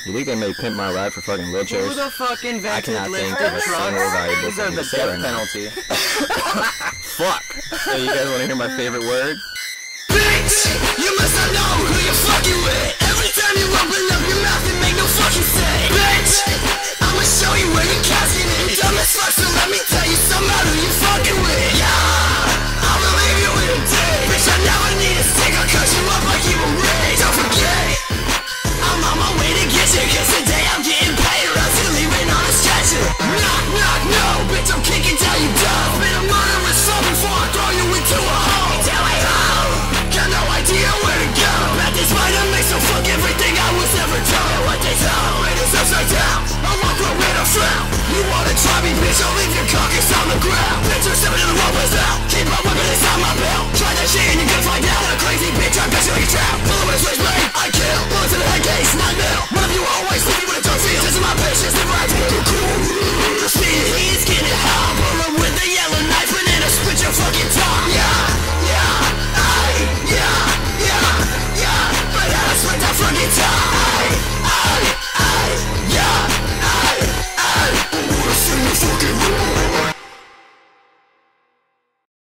You think they may pimp my ride for fucking wheelchairs? Who the fuck invented lifted trucks? trucks? These are the death penalty. Fuck! Hey, you guys wanna hear my favorite word? Bitch! You must not know who you're fucking with. Every time you open up your mouth and make no fucking sense. Bitch! I'ma show you where your casket is. Dumb as fuck, so let me tell you some about who you fucking with. Yeah! I'ma leave you in a day. Bitch, I never need a stick. I'll cut you up like you were raised. Don't forget, I'm on my way to get you, cause today I'm getting paid, or else you're leaving on a stretcher. Knock, knock, no, bitch, I'm kicking till you dumb. Been a murderous frown before I throw you into a hole. Till I home, got no idea where to go. At this point I make so fuck everything I was ever told. What they told, it is upside down. I walk through with a frown. You wanna try me, bitch, I'll leave your carcass on the ground. Bitch, you're stepping in the wrong place now.